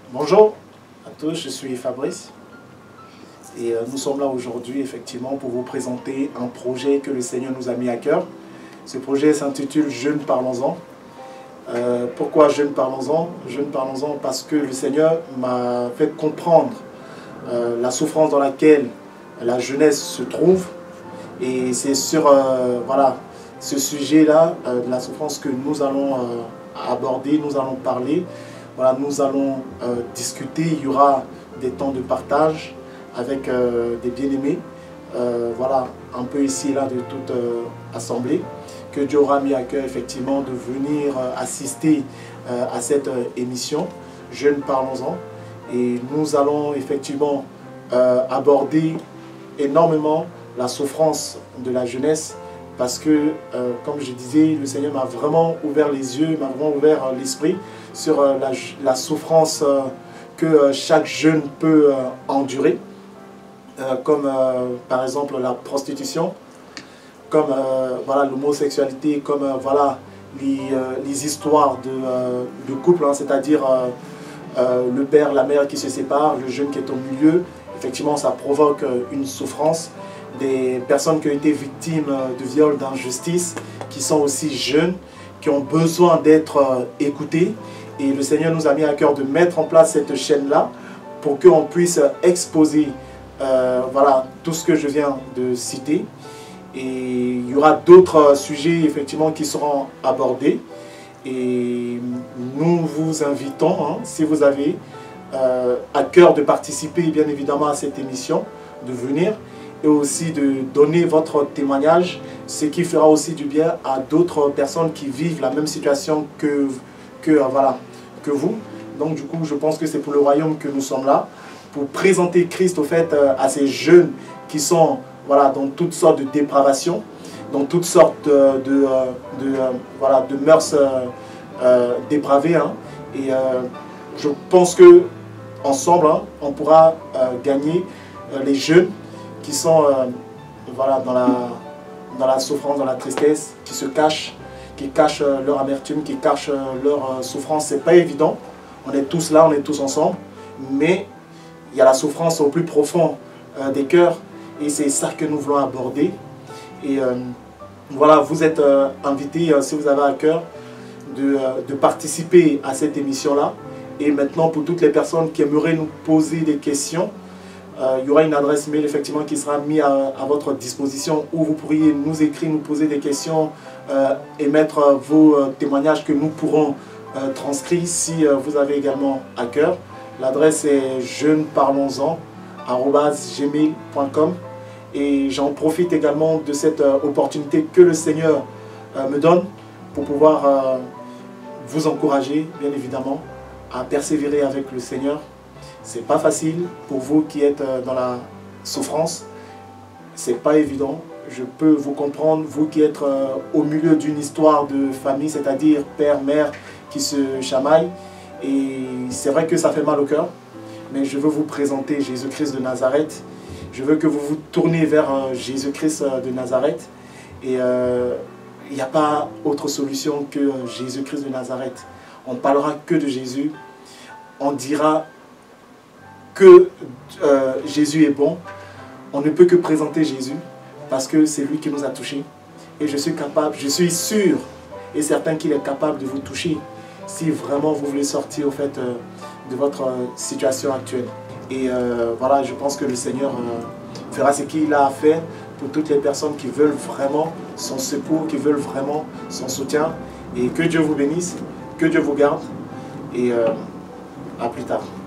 Bonjour à tous, je suis Fabrice et nous sommes là aujourd'hui effectivement pour vous présenter un projet que le Seigneur nous a mis à cœur. Ce projet s'intitule Jeunes Parlons-en. Pourquoi Jeunes Parlons-en? Jeunes Parlons-en parce que le Seigneur m'a fait comprendre la souffrance dans laquelle la jeunesse se trouve, et c'est sur voilà, ce sujet-là, de la souffrance, que nous allons aborder, nous allons parler. Voilà, nous allons discuter, il y aura des temps de partage avec des bien-aimés, voilà, un peu ici et là de toute assemblée, que Dieu aura mis à cœur effectivement de venir assister à cette émission, Jeunes Parlons-en. Et nous allons effectivement aborder énormément la souffrance de la jeunesse, parce que, comme je disais, le Seigneur m'a vraiment ouvert les yeux, m'a vraiment ouvert l'esprit sur la souffrance que chaque jeune peut endurer, comme par exemple la prostitution, comme voilà, l'homosexualité, comme voilà, les histoires de couple, hein, c'est-à-dire le père, la mère qui se séparent, le jeune qui est au milieu. Effectivement, ça provoque une souffrance. Des personnes qui ont été victimes de viols, d'injustice, qui sont aussi jeunes, qui ont besoin d'être écoutés. Et le Seigneur nous a mis à cœur de mettre en place cette chaîne-là pour qu'on puisse exposer voilà, tout ce que je viens de citer. Et il y aura d'autres sujets effectivement qui seront abordés. Et nous vous invitons, hein, si vous avez à cœur de participer bien évidemment à cette émission, de venir et aussi de donner votre témoignage, ce qui fera aussi du bien à d'autres personnes qui vivent la même situation voilà, que vous. Donc du coup, je pense que c'est pour le royaume que nous sommes là, pour présenter Christ au fait à ces jeunes qui sont voilà, dans toutes sortes de dépravations, dans toutes sortes voilà, de mœurs dépravées. Hein. Et je pense que ensemble, hein, on pourra gagner les jeunes qui sont voilà, dans la souffrance, dans la tristesse, qui se cachent, qui cachent leur amertume, qui cachent leur souffrance. C'est pas évident. On est tous là, on est tous ensemble, mais il y a la souffrance au plus profond des cœurs, et c'est ça que nous voulons aborder. Et voilà, vous êtes invités, si vous avez à cœur, de participer à cette émission-là. Et maintenant, pour toutes les personnes qui aimeraient nous poser des questions, il y aura une adresse mail effectivement qui sera mise à votre disposition, où vous pourriez nous écrire, nous poser des questions, émettre vos témoignages que nous pourrons transcrire si vous avez également à cœur. L'adresse est jeunesparlonsen@gmail.com. Et j'en profite également de cette opportunité que le Seigneur me donne pour pouvoir vous encourager, bien évidemment, à persévérer avec le Seigneur. C'est pas facile pour vous qui êtes dans la souffrance. C'est pas évident. Je peux vous comprendre, vous qui êtes au milieu d'une histoire de famille, c'est-à-dire père, mère qui se chamaillent. Et c'est vrai que ça fait mal au cœur. Mais je veux vous présenter Jésus-Christ de Nazareth. Je veux que vous vous tournez vers Jésus-Christ de Nazareth. Et il n'y a pas autre solution que Jésus-Christ de Nazareth. On ne parlera que de Jésus. On dira que Jésus est bon. On ne peut que présenter Jésus parce que c'est lui qui nous a touchés. Et je suis capable, je suis sûr et certain qu'il est capable de vous toucher si vraiment vous voulez sortir au fait de votre situation actuelle. Et voilà, je pense que le Seigneur fera ce qu'il a à faire pour toutes les personnes qui veulent vraiment son secours, qui veulent vraiment son soutien. Et que Dieu vous bénisse, que Dieu vous garde. Et à plus tard.